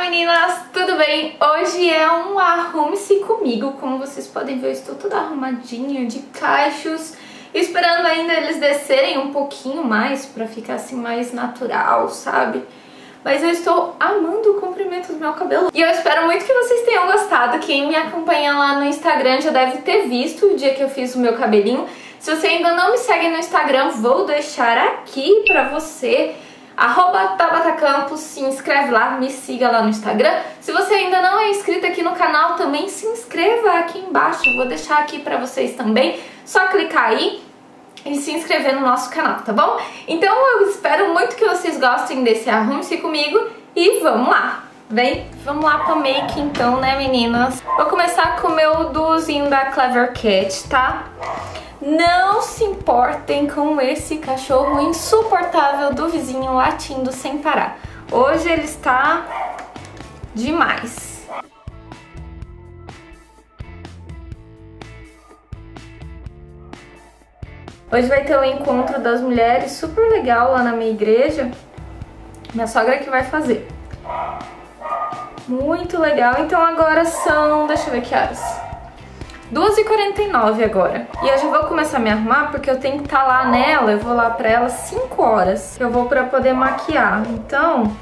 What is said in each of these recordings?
meninas, tudo bem? Hoje é um arrume-se comigo. Como vocês podem ver, eu estou toda arrumadinha de cachos, esperando ainda eles descerem um pouquinho mais pra ficar assim mais natural, sabe? Mas eu estou amando o comprimento do meu cabelo e eu espero muito que vocês tenham gostado. Quem me acompanha lá no Instagram já deve ter visto o dia que eu fiz o meu cabelinho. Se você ainda não me segue no Instagram, vou deixar aqui pra você. @TabataCampos, se inscreve lá, me siga lá no Instagram. Se você ainda não é inscrito aqui no canal, também se inscreva aqui embaixo, vou deixar aqui pra vocês também, só clicar aí e se inscrever no nosso canal, tá bom? Então eu espero muito que vocês gostem desse arrume-se comigo e vamos lá! Vem, vamos lá pra make então, né meninas? Vou começar com o meu duozinho da Clever Cat, tá? Não se importem com esse cachorro insuportável do vizinho latindo sem parar. Hoje ele está demais. Hoje vai ter o encontro das mulheres, super legal lá na minha igreja. Minha sogra que vai fazer. Muito legal. Então agora são, deixa eu ver que horas. 2h49 agora. E eu já vou começar a me arrumar porque eu tenho que estar lá nela. Eu vou lá pra ela 5 horas. Eu vou pra poder maquiar. Então,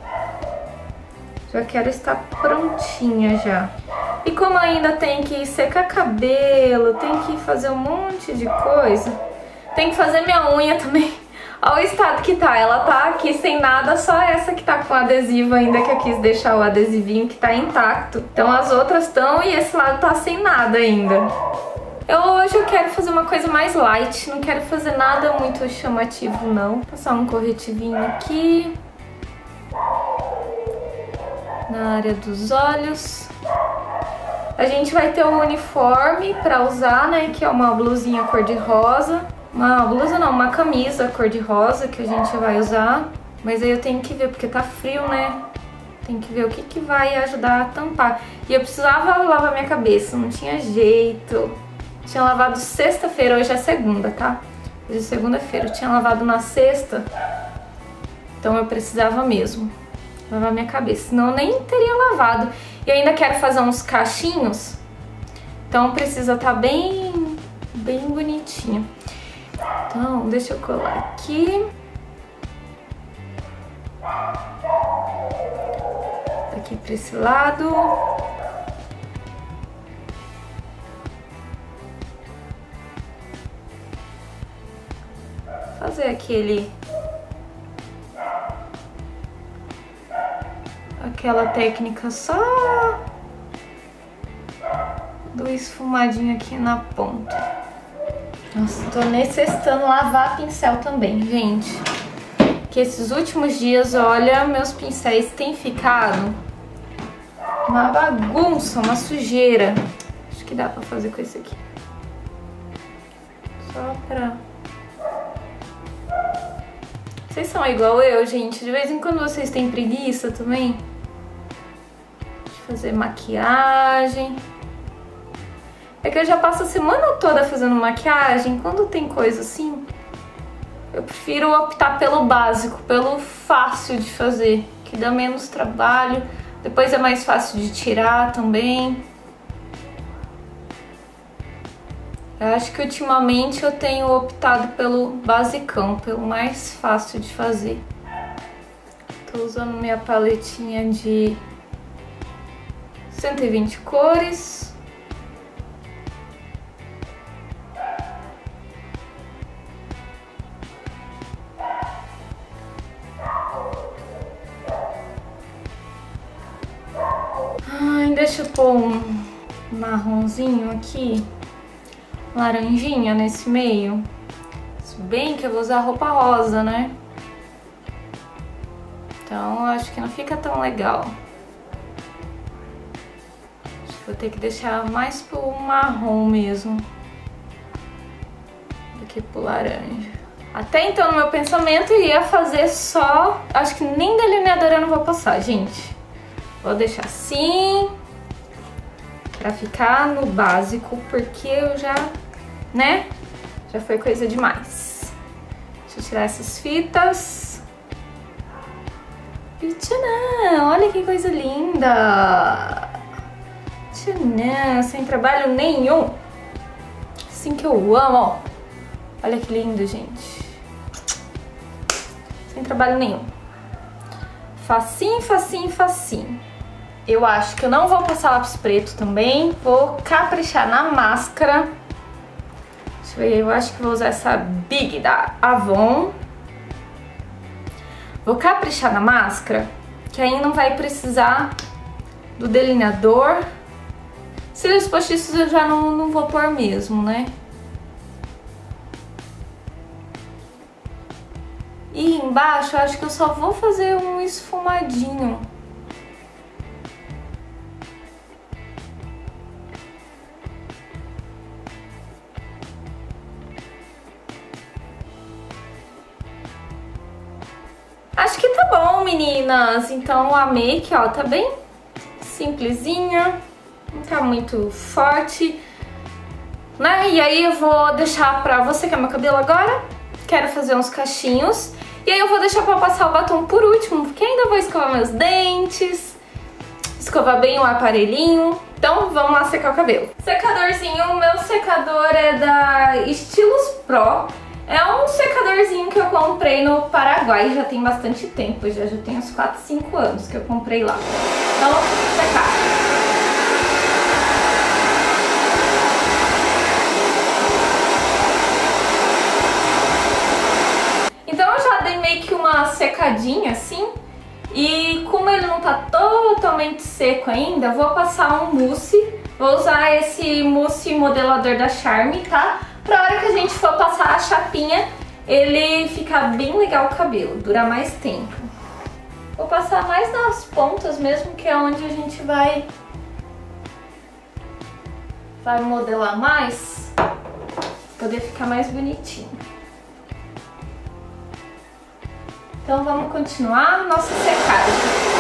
já quero estar prontinha já. E como ainda tem que secar cabelo, tem que fazer um monte de coisa, tem que fazer minha unha também. Olha o estado que tá, ela tá aqui sem nada, só essa que tá com adesivo ainda, que eu quis deixar o adesivinho que tá intacto. Então as outras estão e esse lado tá sem nada ainda. Hoje eu quero fazer uma coisa mais light, não quero fazer nada muito chamativo não. Passar um corretivinho aqui na área dos olhos. A gente vai ter um uniforme pra usar, né, que é uma blusinha cor-de-rosa. Uma blusa não, uma camisa cor-de-rosa que a gente vai usar. Mas aí eu tenho que ver, porque tá frio, né? Tem que ver o que que vai ajudar a tampar. E eu precisava lavar minha cabeça, não tinha jeito. Tinha lavado sexta-feira, hoje é segunda, tá? Hoje é segunda-feira, eu tinha lavado na sexta. Então eu precisava mesmo lavar minha cabeça, senão eu nem teria lavado. E eu ainda quero fazer uns cachinhos. Então precisa tá bem bonitinho. Então, deixa eu colar aqui. Aqui pra esse lado. Fazer aquela técnica só do esfumadinho aqui na ponta. Nossa, tô necessitando lavar pincel também, gente. Que esses últimos dias, olha, meus pincéis têm ficado uma bagunça, uma sujeira. Acho que dá pra fazer com esse aqui. Só pra... Vocês são igual eu, gente? De vez em quando vocês têm preguiça também de fazer maquiagem. É que eu já passo a semana toda fazendo maquiagem. Quando tem coisa assim, eu prefiro optar pelo básico, pelo fácil de fazer, que dá menos trabalho, depois é mais fácil de tirar também. Eu acho que ultimamente eu tenho optado pelo basicão, pelo mais fácil de fazer. Tô usando minha paletinha de 120 cores. Deixa eu pôr um marronzinho aqui, laranjinha nesse meio. Se bem que eu vou usar roupa rosa, né? Então eu acho que não fica tão legal. Acho que vou ter que deixar mais pro marrom mesmo do que pro laranja. Até então no meu pensamento eu ia fazer só... Acho que nem delineador eu não vou passar, gente. Vou deixar assim... pra ficar no básico, porque eu já, né, já foi coisa demais. Deixa eu tirar essas fitas. E tchanã, olha que coisa linda. Tchanã, sem trabalho nenhum. Assim que eu amo, ó. Olha que lindo, gente. Sem trabalho nenhum. Facinho, facinho, facinho. Eu acho que eu não vou passar lápis preto também. Vou caprichar na máscara. Deixa eu ver, eu acho que vou usar essa Big da Avon. Vou caprichar na máscara, que aí não vai precisar do delineador. Cílios postiços eu já não vou pôr mesmo, né? E embaixo eu acho que eu só vou fazer um esfumadinho. Acho que tá bom, meninas. Então a make, ó, tá bem simplesinha. Não tá muito forte, né? E aí eu vou deixar pra você secar meu cabelo agora. Quero fazer uns cachinhos. E aí eu vou deixar pra passar o batom por último, porque ainda vou escovar meus dentes, escovar bem o aparelhinho. Então vamos lá secar o cabelo. Secadorzinho, o meu secador é da Estilos Pro. É um secadorzinho que eu comprei no Paraguai, já tem bastante tempo, já tem uns 4, 5 anos que eu comprei lá. Então, secar. Então eu já dei meio que uma secadinha assim, e como ele não tá totalmente seco ainda, vou passar um mousse. Vou usar esse mousse modelador da Charme, tá? Pra hora que a gente for passar a chapinha, ele ficar bem legal o cabelo, durar mais tempo. Vou passar mais nas pontas mesmo, que é onde a gente vai modelar mais, pra poder ficar mais bonitinho. Então vamos continuar nossa secagem.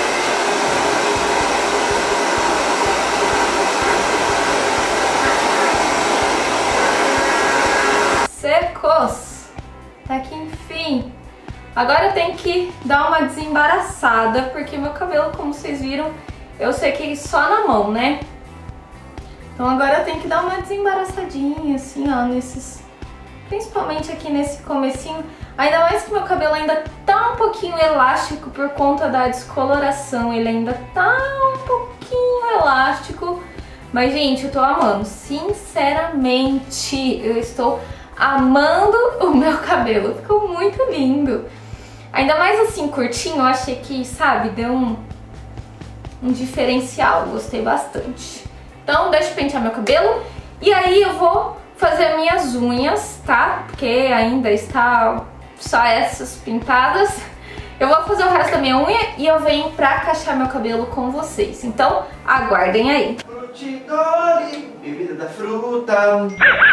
Secos! Tá aqui, enfim. Agora eu tenho que dar uma desembaraçada, porque meu cabelo, como vocês viram, eu sequei só na mão, né? Então agora eu tenho que dar uma desembaraçadinha, assim, ó, principalmente aqui nesse comecinho. Ainda mais que meu cabelo ainda tá um pouquinho elástico por conta da descoloração. Ele ainda tá um pouquinho elástico. Mas, gente, eu tô amando. Sinceramente, eu estou amando o meu cabelo. Ficou muito lindo. Ainda mais assim, curtinho, eu achei que, sabe, deu um diferencial. Gostei bastante. Então, deixa eu pentear meu cabelo. E aí eu vou fazer minhas unhas, tá? Porque ainda está só essas pintadas. Eu vou fazer o resto da minha unha e eu venho pra cachar meu cabelo com vocês. Então, aguardem aí. Frutidori, bebida da fruta.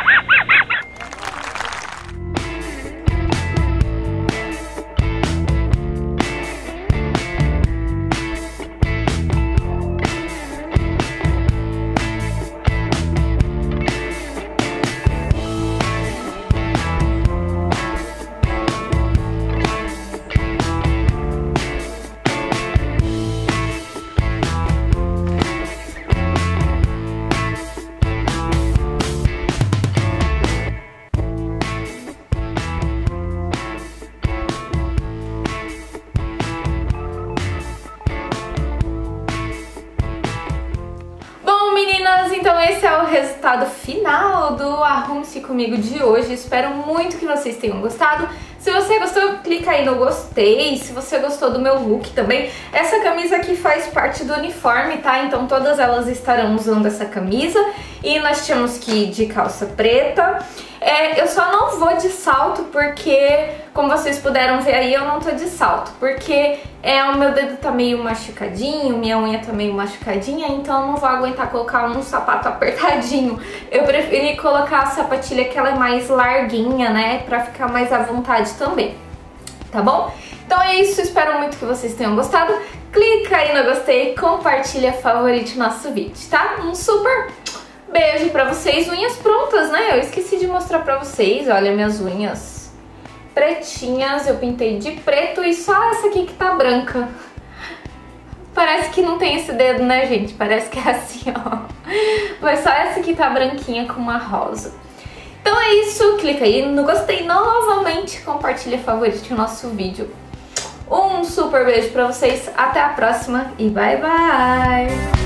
Então esse é o resultado final do Arrume-se Comigo de hoje. Espero muito que vocês tenham gostado. Se você gostou, clica aí no gostei. Se você gostou do meu look também, essa camisa aqui faz parte do uniforme, tá? Então todas elas estarão usando essa camisa. E nós tínhamos que ir de calça preta. Eu só não vou de salto porque, como vocês puderam ver aí, eu não tô de salto. Porque o meu dedo tá meio machucadinho, minha unha tá meio machucadinha, então eu não vou aguentar colocar um sapato apertadinho. Eu preferi colocar a sapatilha que ela é mais larguinha, né? Pra ficar mais à vontade também, tá bom? Então é isso, espero muito que vocês tenham gostado. Clica aí no gostei, compartilha, favorite o nosso vídeo, tá? Um super beijo pra vocês. Unhas prontas, né? Eu esqueci de mostrar pra vocês, olha minhas unhas pretinhas, eu pintei de preto e só essa aqui que tá branca. Parece que não tem esse dedo, né, gente? Parece que é assim, ó. Mas só essa aqui tá branquinha com uma rosa. Então é isso, clica aí no gostei novamente, compartilha, favorite o nosso vídeo. Um super beijo pra vocês, até a próxima e bye bye!